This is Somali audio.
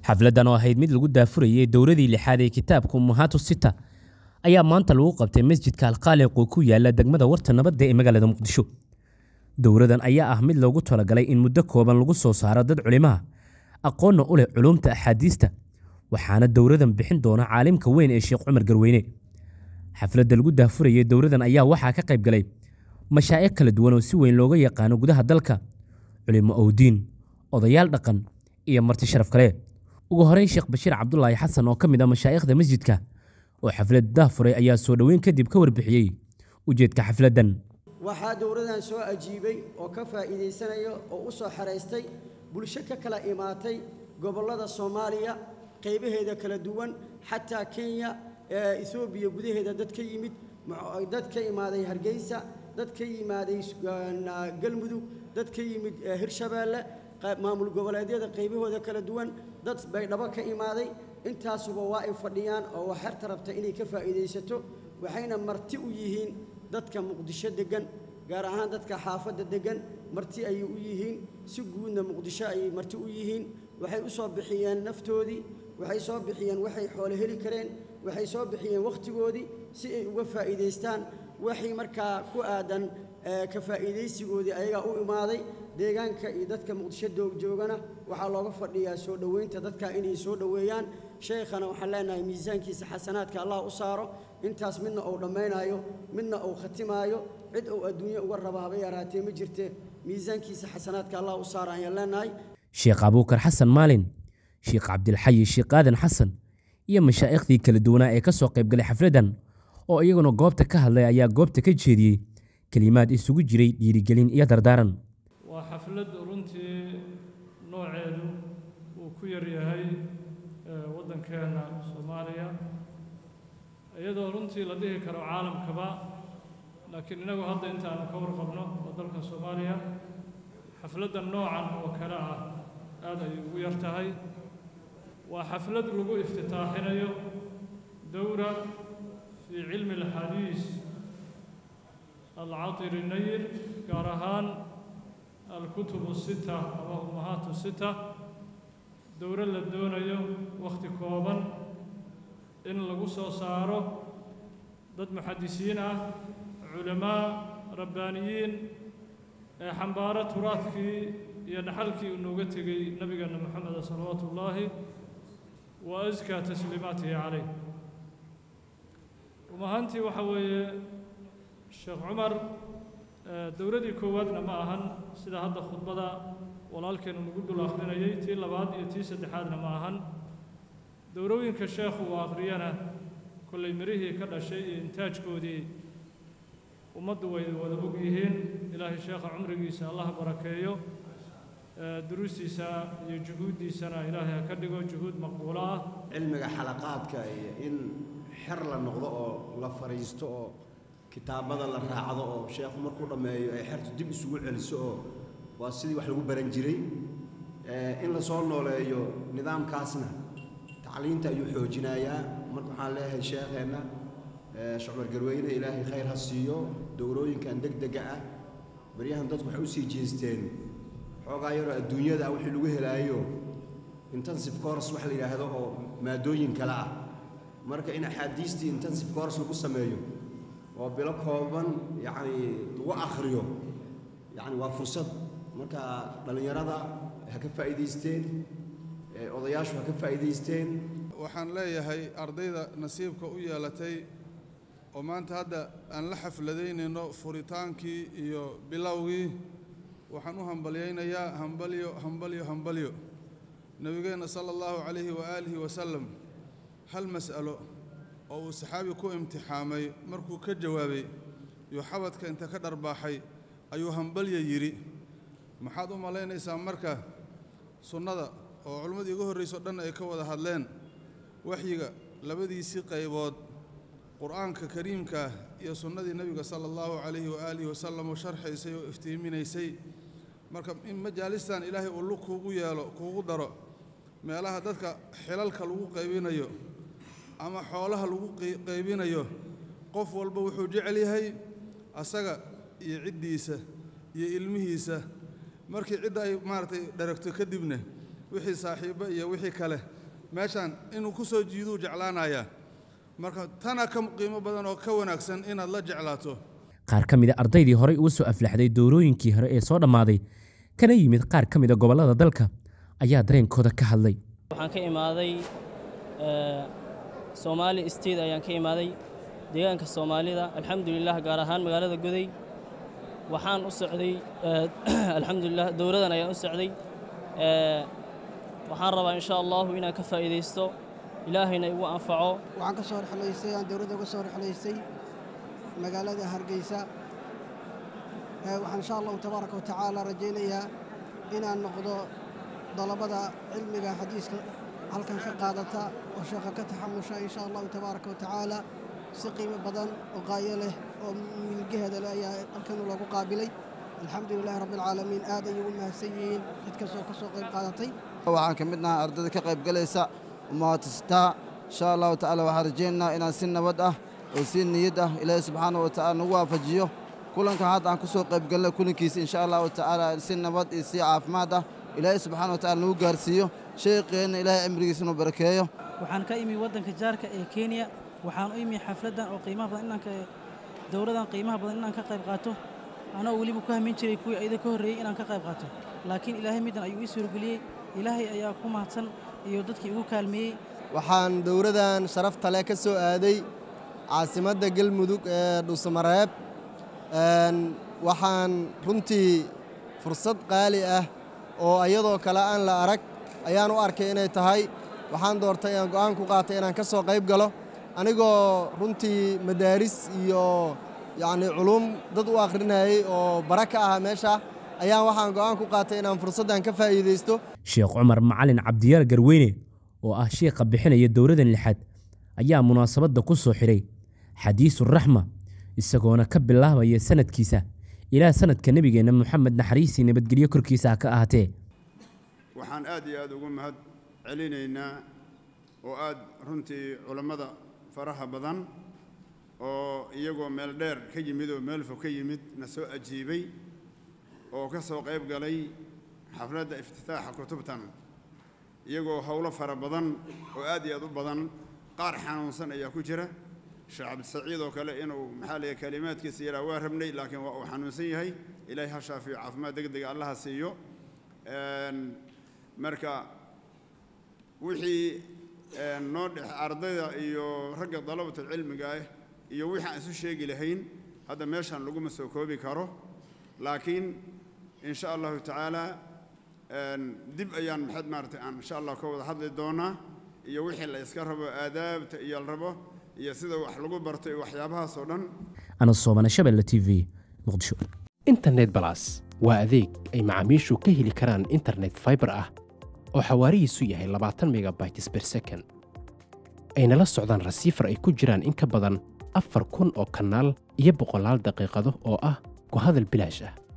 xafladan oo ahayd mid lagu daafurayay dowladii lixaad ee kitaabka Ummahaatu Sita ayaa maanta lagu qabtay masjidka Al-Qaaliq oo ku yaala degmada Warta Nabadda ee magaalada Muqdisho. Dowladan ayaa ah mid loogu talagalay in muddo kooban lagu soo saaro dad culimaha aqoon u leh culumta axaadiista, waxaana dowladan bixin doona caalimka weyn ee Sheekh Cumar Garweyne. xafladda lagu daafurayay dowladan ayaa waxaa ka qayb galay mashaayikh kala duwan oo si weyn looga yaqaan gudaha dalka, culimo oo diin, odayaal dhaqan iyo marti sharaf kale. ugu horeyn Sheekh Bashiir Cabdullaahi Xasan oo kamid ah mashaayikhda masjidka oo xafladda daafuray ayaa soo dhaweyn kadib ka warbixiyay ujeedka xafladan. waxaa dowladan soo ajiibay oo ka faa'iideysanayo oo u soo xareystay bulsho ka kala imaatay gobollada Soomaaliya qaybaheeda kala duwan, xataa Kenya, Ethiopia gudaheeda dad ka yimid, dad ka imaaday Hargeysa, dad ka yimaaday Galmudug, dad ka yimid Hirshabeelle, maamul goboleedyada qaybahooda kala duwan, dad Baydhabo ka imaaday. intaasuba waa ay fadhiyaan oo waxay tarabta inay ka faa'iideysato, waxayna marti u yihiin dadka Muqdisho degan, gaar ahaan dadka xaafadda degan marti ay u yihiin, si guudna Muqdisho ay marti u yihiin. waxay u soo bixiyeen naftoodii, waxay soo bixiyeen waxay xoolo heli kareen, waxay soo bixiyeen waqtigoodii si ay uga faa'iideystaan waxay markaa ku aadan ka faa'iideysigoodii ayaga u imaaday. deegaanka iyo dadka Muqdisho joogana waxaa looga fadhiyaa soo dhaweynta dadka inay soo dhaweeyaan. sheekhana waxaan leenahay miisaankiisa xasanaadka Allah u saaro, intaas midna uu dhameynayo midna uu khatimaayo, cid uu adduunyo uga raba haba yaraatee ma jirte. miisaankiisa xasanaadka Allah u saaro ayaan leenahay. Sheekh Abuukar Xasan Maalin, Sheekh Cabdilxayi Sheekh Aadan Xasan iyo mashaaikhdii kala duwanaa ee ka soo qayb galay xafladan oo iyaguna goobta ka hadlay ayaa goobta ka jeediyay kalimaad isugu jiray dhiirigelin iyo dardaaran. waa xaflad runtii nooceedu uu ku yar yahay waddankeena Soomaaliya, iyadoo runtii la dhihi karo caalamkaba, laakiin inagu hadda intaan ka warqabno oo dalka Soomaaliya xafladan noocan oo kale ah aad ay ugu yar tahay. waa xaflad lagu iftitaaxinayo dowra fi cilmi alxadiis العاطر النير كارهان الكتب الستة أو أمهات الستة. دورة للدونيو وقت كوبا إن لقصة صاروا ضد محدثين علماء ربانيين حنبارة تراثكي ينحلكي ونوغتكي نبينا محمد صلوات الله وأزكى تسليماته عليه. ومهانتي وحوي الشيخ عمر dowladii koowaadna ma ahan sida hadda khudbada walaalkeenu nagu dul akhrinayay, tii labaad iyo tii saddexaadna ma ahan. dowrooyinka sheekhu uu akhriyana kollay mirihii ka dhashay iyo intaajkoodii ummaddu way wada og yihiin. ilaahay sheekha cumrigiisa allah barakeeyo, duruustiisa iyo juhuuddiisana ilaahay ha ka dhigo juhuud maqbuulo ah. cilmiga xalaqaadka in xer la noqdo oo la fariisto oo kitaabada la raacdo oo sheekhu markuu dhameeyo ay xertu dib isugu celiso oo waa sidii wax lagu baran jiray. in la soo nooleeyo nidaamkaasna tacliinta ayuu xoojinayaa. marka waxaan leeyahay sheekheena Sheekh Cumar Garweyne ilaahay khayr ha siiyo. dowrooyinkan degdega ah baryahan dadku waxay u sii jeesteen xoogaa yar adduunyada wixii lagu helaayo intensive course wax la yiraahdo oo maadooyin kala ah. marka in axaadiistii intensive course lagu sameeyo oo bilo kooban yani lagu akhriyo yani waa fursad. marka dhalinyarada ha ka faa'iideysteen, odayaashu ha ka faa'iideysteen. waxaan leeyahay ardayda nasiibka u yeelatay oo maanta hadda aan la xafladaynayno furitaankii iyo bilowgii, waxaan u hambalyaynayaa hambalyo nabigeena sallallahu alayhi wa alihi wa sallam hal mas'alo oo uu saxaabi ku imtixaamay markuu ka jawaabay iyo xabadka inta ka dharbaaxay ayuu hambalya yiri. maxaad u malaynaysaa marka sunnada oo culimadii ugu horreysay dhan ay ka wada hadleen waxyiga labadiisii qaybood quraanka kariimka iyo sunnadii nabiga sallallahu alayhi wa alihi wa sallam oo sharxaysay oo iftiiminaysay. marka in majaalistan ilaahay uu kuugu yeelo kuugu daro meelaha dadka xilalka lagu qaybinayo ama xoolaha lagu qaybinayo, qof walba wuxuu jecel yahay asaga iyo ciddiisa iyo ilmihiisa markii cid ay maartay dharagto kadibna wixii saaxiibo iyo wixii kale meeshaan inuu ku soo jiiduu jeclaanayaa marka tana ka qiimo badan oo ka wanaagsan inaad la jeclaato qaar ka mid ah ardaydii horey uga soo aflaxday doorooyinkii hore ee soo dhammaaday kana yimid qaar ka mid ah gobollada dalka ayaa dareenkooda ka hadlay. waxaan ka imaaday Somali State ayaan ka imaaday deegaanka Soomaalida alxamdulillah gaar ahaan magaalada Goday waxaan u socday alxamdulillah dowladan ayaan u socday waxaan rabaa insha Allah inaan ka faa'iideysto ilaahayna igu anfaco waxaan ka soo rixlaysay aan dowladda uga soo rixlaysay magaalada Hargeysa waxaan insha Allah tabaaraka wa tacaala rajaynayaa inaan noqdo dalabada cilmiga xadiiska halkan ka qaadata oo shaqo ka taxamusha insha Allah tabaaraka wa tacaala si qiimo badan oo qaayo leh oo milgaheeda leh ayaa halkan loogu qaabilay alxamdulillah rabbil caalamiin aad ayay u mahadsan yihiin cid kastoo ka soo qayb qaadatay waxaan ka mid nahay ardayda ka qayb galaysa ummaadista insha Allah tacaala waxaan rajaynaynaa inaan si nabad ah oo si niyad ah ilaahay subxaanahu wa tacaala nagu waafajiyo kulanka hadda aan ku soo qayb galnay kulankiisa insha Allah tacaala si nabad iyo si caafimaad ah ilaahay subxaanahu wa tacaala nagu gaarsiiyo sheekheena ilaahay cimrigiisa inuu barakeeyo waxaan ka imi waddanka jaarka ee Kenya waxaan u imi xafladan oo qiimaha badan inaan ka dowladan qiimaha badan inaan ka qayb qaato ana waliba ku hamin jiray kuwii ayda ka horeeyay inaan ka qayb qaato laakiin ilaahay midan ayuu ii suurgeliyay ilaahay ayaa ku mahadsan iyo dadkii ugu kaalmeeyay waxaan dowladan sharafta leh ka soo aaday caasimadda Galmudug ee Dhuusamareeb waxaan runtii fursad qaali ah oo ayadoo kale aan la arag ayaan u arkay inay tahay waxaan doortay inaan go'aan ku qaatay inaan ka soo qayb galo anigoo runtii madaaris iyo yacni culum dad u akhrinayay oo baraka ah meesha ayaan waxaan go'aan ku qaatay inaan fursaddan ka faa'iideysto Sheekh Cumar Macalin Cabdiyaal Garweyne oo ah sheekha bixinaya dowladan lixaad ayaa munaasabadda ku soo xiray xadiisu raxma isagoona ka bilaabaya sanadkiisa ilaa sanadka nabigeena Muhammad naxariisi nabadgelyo korkiisa ka ahaatee waxaan aad iyo aad ugu mahad celinaynaa oo aad runtii culimada faraha badan oo iyagoo meel dheer ka yimid oo meel fog ka yimid na soo ajiibay oo ka soo qayb galay xafladda iftitaaxa kutubtan iyagoo hawlo fara badan oo aad iyo aad u badan qaar xanuunsan ayaa ku jira Sheekh Cabdi Saciid oo kale inuu maxalliga kalimaadkiisa yara waa rabnay laakiin waa uu xanuunsan yahay ilaahay ha shaafiyo caafimaad degdeg ah Allah siiyo marka wixii noo dhex ardayda iyo ragga dalabada cilmiga ah iyo wixii aan isu sheegi lahayn hadda meeshan lagu ma soo koobi karo laakiin insha Allah tacaala dib ayaan maxad maartay aan insha Allah ka wada hadli doonaa iyo wixii la iska rabo aadaabta iyo la rabo iyo sida wax lagu bartay waxyaabahaas oo dhan ana Soomana Shabeelle TV Muqdisho Internet Plus waa adeeg ay macaamiishu ka heli karaan internet fiber ah oo xawaarihiisu yahay 20 megabytes per second ayna la socdaan rasiifar ay ku jiraan in ka badan 4,000 oo kanaal iyo 100 daqiiqado oo ah ku hadal bilaash ah